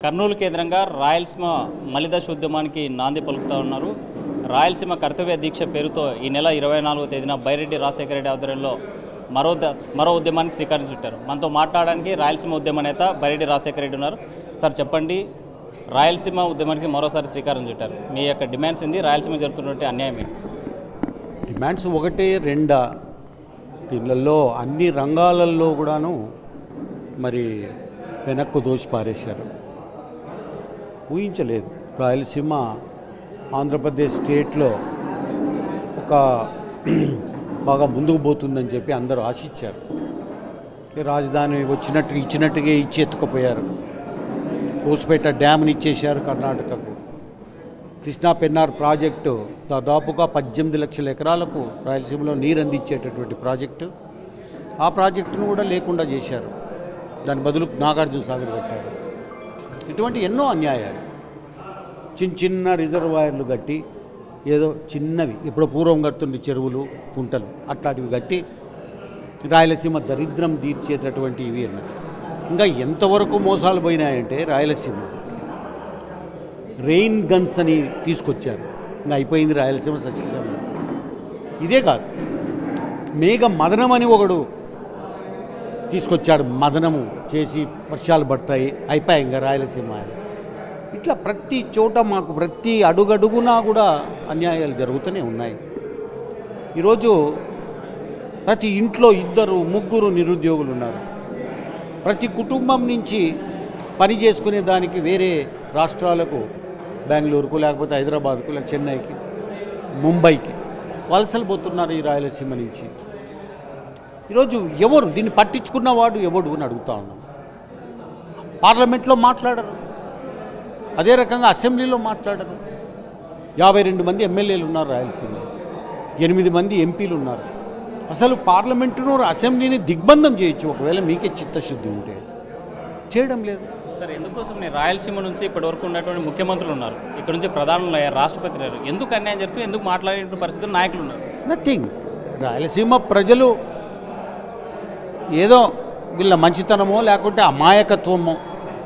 కర్నూలు కేంద్రంగా రాయలసీమ మలిదశ ఉద్యమానికి నాంది పలుకుతూ ఉన్నారు. రాయలసీమ కర్తవ్య దీక్ష పేరుతో ఈ నెల 24వ తేదీన బైరెడ్డి రాజశేఖర రెడ్డి ఆధ్వర్యంలో మరో ఉద్యమానికి శ్రీకారం చుట్టారు. మనతో మాట్లాడడానికి రాయలసీమ ఉద్యమ నేత బైరెడ్డి రాజశేఖర రెడ్డి ఉన్నారు. సార్ చెప్పండి, రాయలసీమ ఉద్యమానికి మరోసారి శ్రీకారం చుట్టారు. మీ యొక్క డిమాండ్స్ ఏంది? రాయలసీమ జరుగుతున్నటువంటి అన్యాయం ఏంటి? డిమాండ్స్ ఒకటే రెండా? దీనిలో అన్ని రంగాలలో కూడాను మరి వెనక్కు దోచి పారేశారు. ఊహించలేదు రాయలసీమ ఆంధ్రప్రదేశ్ స్టేట్లో ఒక బాగా ముందుకు పోతుందని చెప్పి అందరూ ఆశించారు. రాజధాని ఇచ్చినట్టుగా ఇచ్చి ఎత్తుకుపోయారు. హోస్పేట డ్యామ్ని ఇచ్చేశారు కర్ణాటకకు. కృష్ణా పెన్నార్ ప్రాజెక్టు దాదాపుగా 18 లక్షల ఎకరాలకు రాయలసీమలో నీరు అందించేటటువంటి ప్రాజెక్టు. ఆ ప్రాజెక్టును కూడా లేకుండా చేశారు. దాని బదులు నాగార్జున సాగర్ కట్టారు. ఇటువంటి ఎన్నో అన్యాయాలు. చిన్న రిజర్వాయర్లు కట్టి ఏదో చిన్నవి ఇప్పుడు పూర్వం కడుతున్న చెరువులు కుంటలు అట్లాంటివి కట్టి రాయలసీమ దరిద్రం తీర్చేటటువంటి ఇవి అన్నారు. ఇంకా ఎంతవరకు మోసాలు పోయినాయంటే రాయలసీమ రెయిన్ గన్స్ అని తీసుకొచ్చారు. ఇంకా అయిపోయింది రాయలసీమ సస్యశ్యామలం. ఇదే కాదు, మేఘ మదనం అని ఒకడు తీసుకొచ్చాడు. మదనము చేసి వర్షాలు పడతాయి, అయిపోయాయి ఇంకా రాయలసీమ. ఇట్లా ప్రతి చోట మాకు ప్రతి అడుగడుగునా కూడా అన్యాయాలు జరుగుతూనే ఉన్నాయి. ఈరోజు ప్రతి ఇంట్లో 2-3 నిరుద్యోగులు ఉన్నారు. ప్రతి కుటుంబం నుంచి పని చేసుకునే దానికి వేరే రాష్ట్రాలకు, బెంగళూరుకు లేకపోతే హైదరాబాద్కు లేకపోతే చెన్నైకి, ముంబైకి వలసలు పోతున్నారు ఈ రాయలసీమ నుంచి. ఈరోజు ఎవరు దీన్ని పట్టించుకున్నవాడు ఎవడు అని అడుగుతా ఉన్నాం. పార్లమెంట్లో మాట్లాడరు, అదే రకంగా అసెంబ్లీలో మాట్లాడరు. 52 మంది ఎమ్మెల్యేలు ఉన్నారు రాయలసీమలో, 8 మంది ఎంపీలు ఉన్నారు. అసలు పార్లమెంటును అసెంబ్లీని దిగ్బంధం చేయొచ్చు ఒకవేళ మీకే చిత్తశుద్ధి ఉంటే. చేయడం లేదు. సార్, ఎందుకోసం రాయలసీమ నుంచి ఇప్పటివరకు ఉన్నటువంటి ముఖ్యమంత్రులు ఉన్నారు, ఇక్కడ నుంచి ప్రధానులు అయ్యారు, రాష్ట్రపతి అయ్యారు. ఎందుకు అన్యాయం జరుగుతుంది? ఎందుకు మాట్లాడే పరిస్థితులు నాయకులు ఉన్నారు? నథింగ్. రాయలసీమ ప్రజలు ఏదో వీళ్ళ మంచితనమో లేకుంటే అమాయకత్వమో,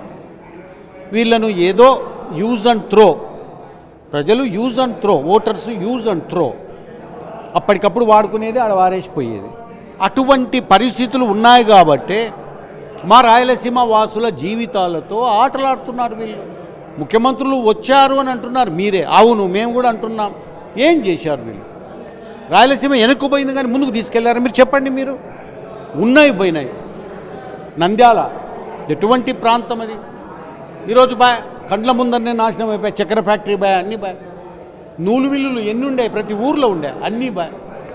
వీళ్ళను ఏదో యూజ్ అండ్ త్రో, ప్రజలు use and throw, voters use and throw, అప్పటికప్పుడు వాడుకునేది ఆడ వారేసిపోయేది. అటువంటి పరిస్థితులు ఉన్నాయి కాబట్టి మా రాయలసీమ వాసుల జీవితాలతో ఆటలాడుతున్నారు వీళ్ళు. ముఖ్యమంత్రులు వచ్చారు అని అంటున్నారు మీరే. అవును, మేము కూడా అంటున్నాం. ఏం చేశారు వీళ్ళు? రాయలసీమ వెనక్కుపోయింది కానీ ముందుకు తీసుకెళ్లారు? మీరు చెప్పండి. మీరు ఉన్నాయి పోయినాయి. నంద్యాల ఎటువంటి ప్రాంతం అది? ఈరోజు బాయ్ కండ్ల ముందరనే నాశనం అయిపోయాయి. చక్కెర ఫ్యాక్టరీ బాయ్, అన్నీ బాయ్. నూలు మిల్లులు ఎన్ని ఉండే, ప్రతి ఊర్లో ఉండే, అన్నీ బాయ్.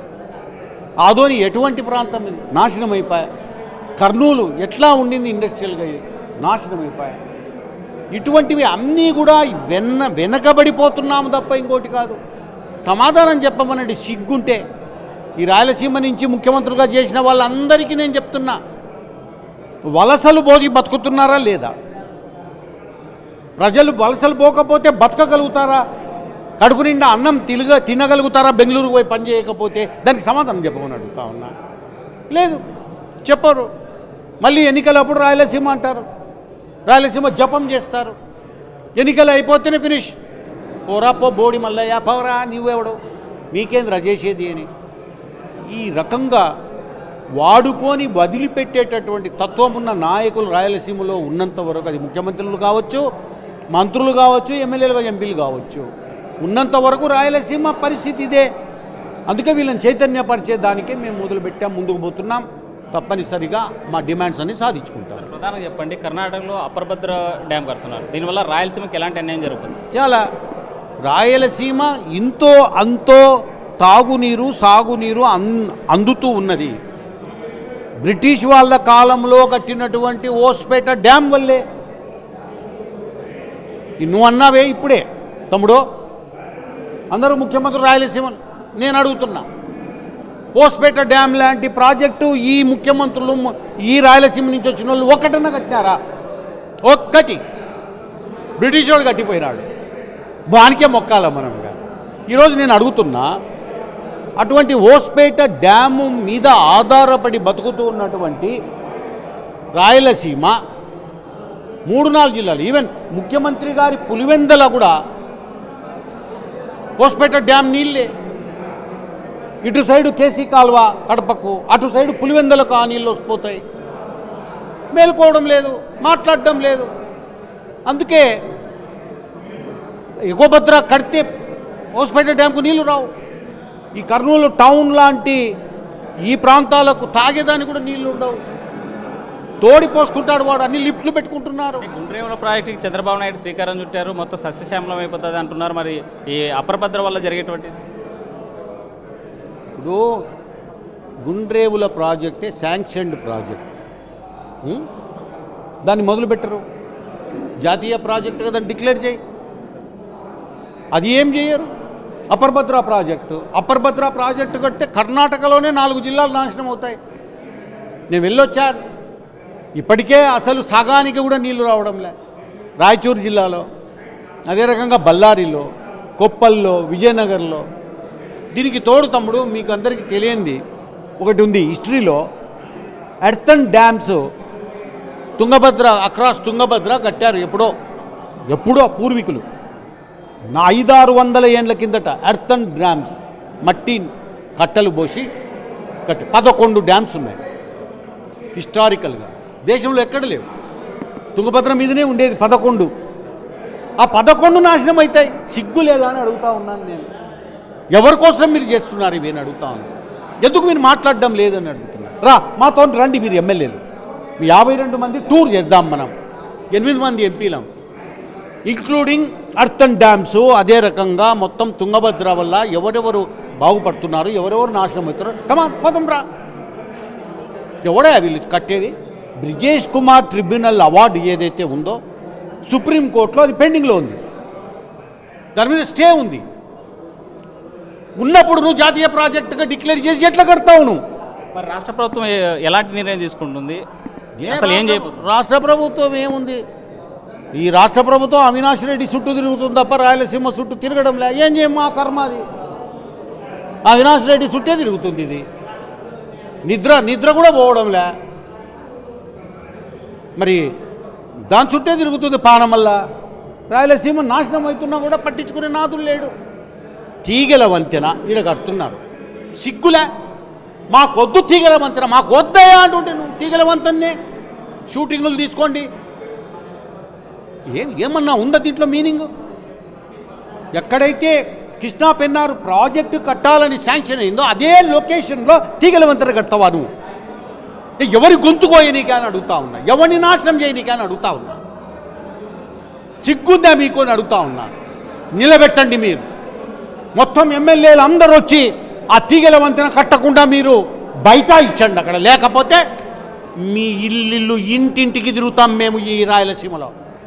ఆదోని ఎటువంటి ప్రాంతం నాశనం అయిపోయాయి. కర్నూలు ఎట్లా ఉండింది ఇండస్ట్రియల్గా, నాశనం అయిపోయాయి. ఇటువంటివి అన్నీ కూడా వెనకబడిపోతున్నాము తప్ప ఇంకోటి కాదు. సమాధానం చెప్పమనండి సిగ్గుంటే. ఈ రాయలసీమ నుంచి ముఖ్యమంత్రులుగా చేసిన వాళ్ళందరికీ నేను చెప్తున్నా, వలసలు పోగి బతుకుతున్నారా లేదా? ప్రజలు వలసలు పోకపోతే బతకగలుగుతారా? కడుపు నిండా అన్నం తినగలుగుతారా బెంగళూరుకు పోయి పని చేయకపోతే? దానికి సమాధానం చెప్పమని అడుగుతా ఉన్నా. లేదు, చెప్పరు. మళ్ళీ ఎన్నికలప్పుడు రాయలసీమ అంటారు, రాయలసీమ జపం చేస్తారు. ఎన్నికలు అయిపోతేనే ఫినిష్. పోరా పో బోడి మల్లయ్య, పవరా నీవెవడు, మీకేంద్ర చేసేది అని ఈ రకంగా వాడుకొని వదిలిపెట్టేటటువంటి తత్వం ఉన్న నాయకులు రాయలసీమలో ఉన్నంత వరకు, అది ముఖ్యమంత్రులు కావచ్చు, మంత్రులు కావచ్చు, ఎమ్మెల్యేలు ఎంపీలు కావచ్చు, ఉన్నంత వరకు రాయలసీమ పరిస్థితి ఇదే. అందుకే వీళ్ళని చైతన్యపరిచే దానికే మేము మొదలుపెట్టాం, ముందుకు పోతున్నాం. తప్పనిసరిగా మా డిమాండ్స్ అన్ని సాధించుకుంటారు. ప్రధానంగా చెప్పండి, కర్ణాటకలో అప్పర్భద్ర డ్యామ్ కడుతున్నారు. దీనివల్ల రాయలసీమకి ఎలాంటి అన్యాయం జరుగుతుంది? చాలా. రాయలసీమ ఇంతో అంతో తాగునీరు సాగునీరు అందుతూ ఉన్నది. బ్రిటిష్ వాళ్ళ కాలంలో కట్టినటువంటి హోస్పేట డ్యామ్ వల్లే. నువ్వు అన్నావే ఇప్పుడే తమ్ముడు, అందరూ ముఖ్యమంత్రి రాయలసీమ. నేను అడుగుతున్నా, హోస్పేట డ్యామ్ లాంటి ప్రాజెక్టు ఈ ముఖ్యమంత్రులు ఈ రాయలసీమ నుంచి వచ్చిన వాళ్ళు ఒక్కటన్నా కట్టినారా? ఒక్కటి. బ్రిటిష్ వాడు కట్టిపోయినాడు, బానికే మొక్కాల మనంగా. ఈరోజు నేను అడుగుతున్నా, అటువంటి హోస్పేట డ్యాము మీద ఆధారపడి బతుకుతూ ఉన్నటువంటి రాయలసీమ 3-4 జిల్లాలు. ఈవెన్ ముఖ్యమంత్రి గారి పులివెందల కూడా పోస్పేట డ్యామ్ నీళ్ళే. ఇటు సైడు కేసీ కాల్వ కడపకు, అటు సైడు పులివెందలకు ఆ నీళ్ళు వసిపోతాయి. మేలుకోవడం లేదు, మాట్లాడడం లేదు. అందుకే ఎగోభద్ర కడితే పోస్పేట డ్యాంకు నీళ్లు రావు. ఈ కర్నూలు టౌన్ లాంటి ఈ ప్రాంతాలకు తాగేదానికి కూడా నీళ్లు ఉండవు. తోడి పోసుకుంటాడు వాడు, అన్ని లిఫ్ట్లు పెట్టుకుంటున్నారు. గుండ్రేవుల ప్రాజెక్టుకి చంద్రబాబు నాయుడు శ్రీకారం చుట్టారు, మొత్తం సస్యశ్యామలం అయిపోతుంది అంటున్నారు. మరి ఈ అపరభద్ర వల్ల జరిగేటువంటి ఇప్పుడు గుండ్రేవుల ప్రాజెక్టే శాంక్షన్డ్ ప్రాజెక్ట్, దాన్ని మొదలుపెట్టరు. జాతీయ ప్రాజెక్టుగా దాన్ని డిక్లేర్ చేయి, అది ఏం చేయరు. అపరభద్ర ప్రాజెక్టు కడితే కర్ణాటకలోనే 4 జిల్లాలు నాశనం అవుతాయి. నేను వెళ్ళొచ్చాను, ఇప్పటికే అసలు సగానికి కూడా నీళ్లు రావడంలే. రాయచూరు జిల్లాలో, అదే రకంగా బళ్ళారిలో, కొప్పల్లో, విజయనగర్లో. దీనికి తోడు తమ్ముడు మీకు అందరికీ తెలియంది ఒకటి ఉంది హిస్టరీలో. Earthen dams Tungabhadra, across Tungabhadra కట్టారు ఎప్పుడో పూర్వీకులు 500-600 ఏండ్ల కిందట. ఎర్తన్ డ్యామ్స్ మట్టి కట్టలు పోసి 11 డ్యామ్స్ ఉన్నాయి హిస్టారికల్గా. దేశంలో ఎక్కడ లేవు. తుంగభద్ర మీదనే ఉండేది 11. ఆ 11 నాశనం అవుతాయి. సిగ్గు లేదా అని అడుగుతా ఉన్నాను నేను. ఎవరి కోసం మీరు చేస్తున్నారు ఇవి అని అడుగుతా ఉన్నాను. ఎందుకు మీరు మాట్లాడడం లేదని అడుగుతున్నారు. మాతో రండి మీరు ఎమ్మెల్యేలు, 52 మంది టూర్ చేద్దాం మనం, 8 మంది ఎంపీలం, ఇంక్లూడింగ్ అర్తన్ డ్యామ్స్. అదే రకంగా మొత్తం తుంగభద్ర వల్ల ఎవరెవరు బాగుపడుతున్నారు, ఎవరెవరు నాశనం అవుతున్నారు. పోదాం రా. ఎవడే వీళ్ళు కట్టేది? బ్రిజేష్ కుమార్ ట్రిబ్యునల్ అవార్డు ఏదైతే ఉందో సుప్రీంకోర్టులో అది పెండింగ్లో ఉంది, దాని మీద స్టే ఉంది. ఉన్నప్పుడు నువ్వు జాతీయ ప్రాజెక్టుగా డిక్లేర్ చేసి ఎట్లా కడతావు నువ్వు? మరి రాష్ట్ర ప్రభుత్వం ఎలాంటి నిర్ణయం తీసుకుంటుంది? అసలు ఏం చేయబోతుంది రాష్ట్ర ప్రభుత్వం? ఏముంది, ఈ రాష్ట్ర ప్రభుత్వం అవినాష్ రెడ్డి చుట్టూ తిరుగుతుంది తప్ప రాయలసీమ చుట్టూ తిరగడంలే. ఏం చేయము, మా కర్మ అది. అవినాష్ రెడ్డి చుట్టే తిరుగుతుంది ఇది. నిద్ర కూడా పోవడంలే. మరి దాని చుట్టే తిరుగుతుంది పానం వల్ల. రాయలసీమ నాశనం అవుతున్నా కూడా పట్టించుకునే నాదులు లేడు. తీగల వంతెన ఈడ కడుతున్నారు, సిగ్గులే. మాకొద్దు తీగల వంతెన, మాకు వద్దయా అంటుంటే నువ్వు తీగల వంతెన్నే షూటింగులు తీసుకోండి. ఏమన్నా ఉందా దీంట్లో మీనింగ్? ఎక్కడైతే కృష్ణా పెన్నారు ప్రాజెక్టు కట్టాలని శాంక్షన్ అయిందో అదే లొకేషన్లో తీగల వంతెన కడతావా నువ్వు? ఎవరి గొంతు కోయనీకా అని అడుగుతా ఉన్నా, ఎవరిని నాశనం చేయనీకా అని అడుగుతా ఉన్నా. సిగ్గుందా మీకు అని అడుగుతా ఉన్నా. నిలబెట్టండి మీరు. మొత్తం ఎమ్మెల్యేలు అందరూ వచ్చి ఆ తీగల వంతెన కట్టకుండా మీరు బయట ఇచ్చండి అక్కడ. లేకపోతే మీ ఇల్లు ఇంటింటికి తిరుగుతాం మేము. ఈ రాయలసీమలో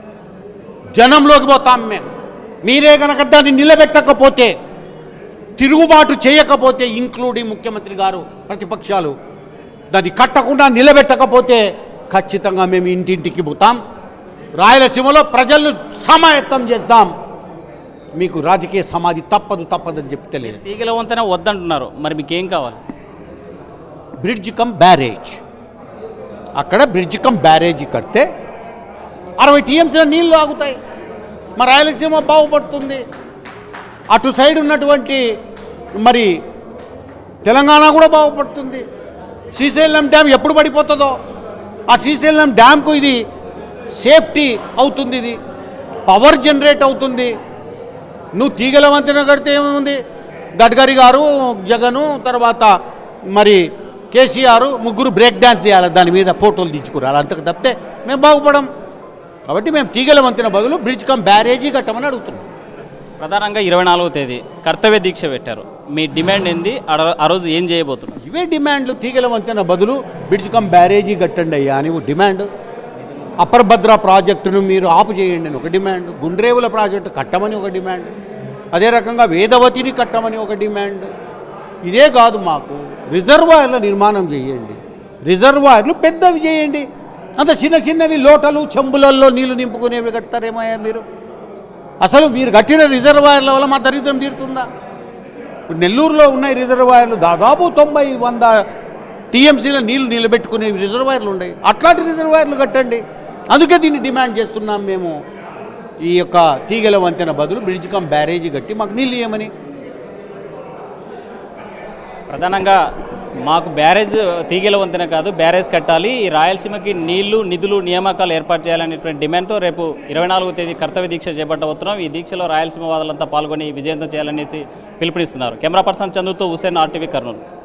జనంలోకి పోతాం మేము. మీరే కనుక దాన్ని నిలబెట్టకపోతే, తిరుగుబాటు చేయకపోతే, ఇంక్లూడింగ్ ముఖ్యమంత్రి గారు, ప్రతిపక్షాలు దాన్ని కట్టకుండా నిలబెట్టకపోతే ఖచ్చితంగా మేము ఇంటింటికి పోతాం. రాయలసీమలో ప్రజలను సమాయత్తం చేద్దాం. మీకు రాజకీయ సమాధి తప్పదని చెప్తే లేదు. తీగల వంతెన వద్దంటున్నారు, మరి మీకేం కావాలి? Bridge cum barrage. అక్కడ బ్రిడ్జ్ కమ్ బ్యారేజ్ కడితే 60 టీఎంసీల నీళ్లు ఆగుతాయి. మరి రాయలసీమ బాగుపడుతుంది. అటు సైడ్ ఉన్నటువంటి మరి తెలంగాణ కూడా బాగుపడుతుంది. శ్రీశైలం డ్యామ్ ఎప్పుడు పడిపోతుందో ఆ శ్రీశైలం డ్యామ్కు ఇది సేఫ్టీ అవుతుంది, ఇది పవర్ జనరేట్ అవుతుంది. నువ్వు తీగల వంతెన కడితే ఏముంది? గడ్కరీ గారు, జగను, తర్వాత మరి కేసీఆర్ ముగ్గురు బ్రేక్ డ్యాన్స్ చేయాలి, దాని మీద ఫోటోలు తెచ్చుకురాలి. అంతకు తప్పితే మేము బాగుపడం. కాబట్టి మేము తీగల వంతెన బదులు బ్రిడ్జ్ కమ్ బ్యారేజీ కట్టమని అడుగుతున్నాం. ప్రధానంగా 24వ తేదీ కర్తవ్య దీక్ష పెట్టారు. మీ డిమాండ్ ఏంది? ఆ రోజు ఏం చేయబోతున్నారు? ఇవే డిమాండ్లు. తీగల వంతెన బదులు బ్రిడ్జ్ కమ్ బ్యారేజీ కట్టండి అయ్యా అని ఒక డిమాండ్. అపరభద్ర ప్రాజెక్టును మీరు ఆపు చేయండి అని ఒక డిమాండ్. గుండ్రేవుల ప్రాజెక్టు కట్టమని ఒక డిమాండ్. అదే రకంగా వేదవతిని కట్టమని ఒక డిమాండ్. ఇదే కాదు, మాకు రిజర్వాయర్ల నిర్మాణం చేయండి, రిజర్వాయర్లు పెద్దవి చేయండి. అంత చిన్నవి లోటలు చెంబులలో నీళ్లు నింపుకునేవి కడతారేమయ్యా మీరు? అసలు మీరు కట్టిన రిజర్వాయర్ల వల్ల మా దరిద్రం తీరుతుందా? ఇప్పుడు నెల్లూరులో ఉన్నాయి రిజర్వాయర్లు, దాదాపు 90-100 టీఎంసీల నీళ్లు నిలబెట్టుకునే రిజర్వాయర్లు ఉన్నాయి. అట్లాంటి రిజర్వాయర్లు కట్టండి. అందుకే దీన్ని డిమాండ్ చేస్తున్నాం మేము. ఈ యొక్క తీగల వంతెన బదులు బ్రిడ్జ్ కమ్ బ్యారేజీ కట్టి మాకు నీళ్ళు ఇవ్వమని. ప్రధానంగా మాకు బ్యారేజ్ తీగల వంతెన కాదు, బ్యారేజ్ కట్టాలి, ఈ రాయలసీమకి నీళ్లు నిధులు నియామకాలు ఏర్పాటు చేయాలనేటువంటి డిమాండ్తో రేపు 24వ తేదీ కర్తవ్య దీక్ష చేపట్టబోతున్నాం. ఈ దీక్షలో రాయలసీమ వాదులంతా పాల్గొని విజయవంతం చేయాలనేసి పిలుపునిస్తున్నారు. కెమెరా పర్సన్ చందుతో హుసేన్, RTV కర్నూలు.